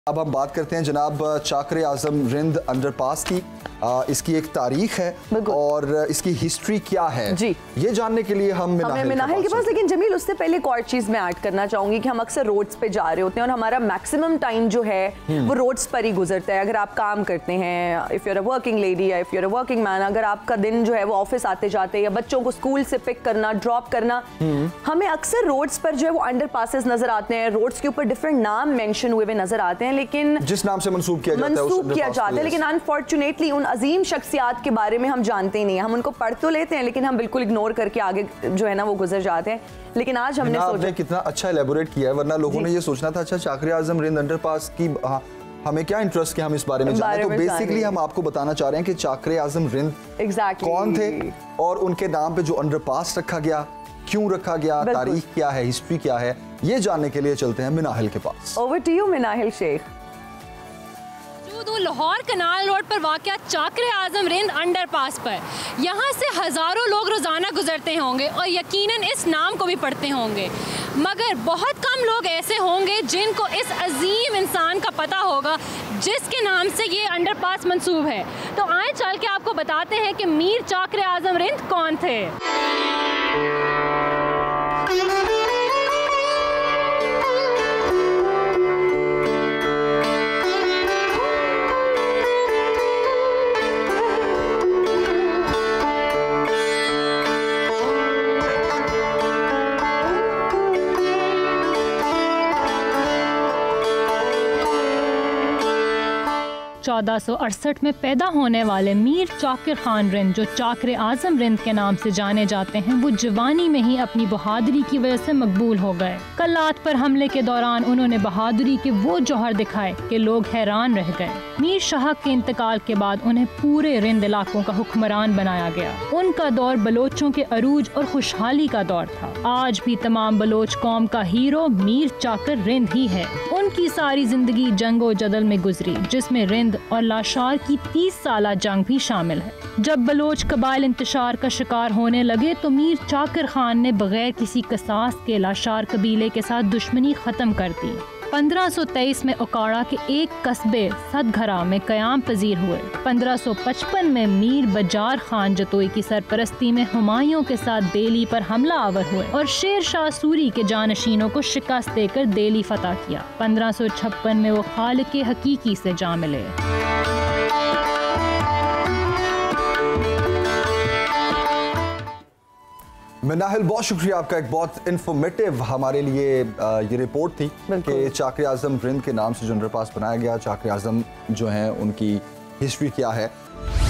अब हम बात करते हैं जनाब चाकरे आजम रिंद अंडरपास की। इसकी एक तारीख है और इसकी हिस्ट्री क्या है जी, ये जानने के लिए हम मिनाहिल के पास। लेकिन जमील उससे पहले एक और चीज मैं ऐड करना चाहूंगी कि हम अक्सर रोड्स पे जा रहे होते हैं और हमारा मैक्सिमम टाइम जो है वो रोड्स पर ही गुजरता है। अगर आप काम करते हैं, if you're a working lady या if you're a working man, अगर आपका दिन जो है वो ऑफिस आते जाते या बच्चों को स्कूल से पिक करना, ड्रॉप करना, हमें अक्सर रोड्स पर जो है वो अंडरपासेस नजर आते हैं, रोड्स के ऊपर डिफरेंट नाम मेंशन हुए नजर आते हैं, लेकिन जिस नाम से मंसूब किया जाता है लेकिन अनफॉर्चुनेटली उन अजीम शख्सियात के बारे में हम जानते ही नहीं हैं। हम उनको पढ़ तो लेते हैं लेकिन हम बिल्कुल इग्नोर करके आगे जो है ना वो गुजर जाते हैं। लेकिन आज हमने सोचा कितना अच्छा एलेबोरेट किया है, वरना लोगों ने ये सोचना था अच्छा चाकरे आजम रिंद अंडरपास की हमें क्या इंटरेस्ट कि हम इस बारे में जाने। तो बेसिकली हम आपको बताना चाह रहे हैं कि चाकरे आजम रिंद कौन थे और उनके नाम पे जो अंडरपास रखा गया, क्यों रखा गया, तारीख क्या है, हिस्ट्री क्या है, ये जानने के लिए चलते हैं मिनाहिल के पास। Over to you Minahil Sheikh. Lahore canal road पर वाक़या चाकरे आजम रिंद अंडरपास पर, यहाँ से हज़ारों लोग रोज़ाना गुजरते होंगे और यकीनन इस नाम को भी पढ़ते होंगे, मगर बहुत कम लोग ऐसे होंगे जिनको इस अजीम इंसान का पता होगा जिसके नाम से ये अंडरपास मंसूब है। तो आए चल के आपको बताते हैं कि मीर चाकरे आजम रिंद कौन थे। 1468 में पैदा होने वाले मीर चाकिर खान रिंद, जो चाकरे आजम रिंद के नाम से जाने जाते हैं, वो जवानी में ही अपनी बहादुरी की वजह से मकबूल हो गए। कल्लात पर हमले के दौरान उन्होंने बहादुरी के वो जौहर दिखाए कि लोग हैरान रह गए। मीर शाह के इंतकाल के बाद उन्हें पूरे रिंद इलाकों का हुक्मरान बनाया गया। उनका दौर बलोचों के अरूज और खुशहाली का दौर था। आज भी तमाम बलोच कौम का हीरो मीर चाकर रिंद ही है। उनकी सारी जिंदगी जंगो जदल में गुजरी, जिसमें रिंद और लाशार की 30 साला जंग भी शामिल है। जब बलोच कबाइल इंतशार का शिकार होने लगे तो मीर चाकर खान ने बगैर किसी कसास के लाशार कबीले के साथ दुश्मनी खत्म कर दी। 1523 में ओकाड़ा के एक कस्बे सदघरा में कयाम पजीर हुए। 1555 में मीर बजार खान जतोई की सरपरस्ती में हुमायूं के साथ दिल्ली पर हमला आवर हुए और शेर शाह सूरी के जानशीनों को शिकस्त देकर दिल्ली फतह किया। 1556 में वो खालिक हकीकी से जा मिले। मिनाहिल, बहुत शुक्रिया आपका। एक बहुत इन्फॉर्मेटिव हमारे लिए ये रिपोर्ट थी कि चाकरे आजम रिंद के नाम से जो अंडरपास बनाया गया, चाकरे आजम जो हैं उनकी हिस्ट्री क्या है।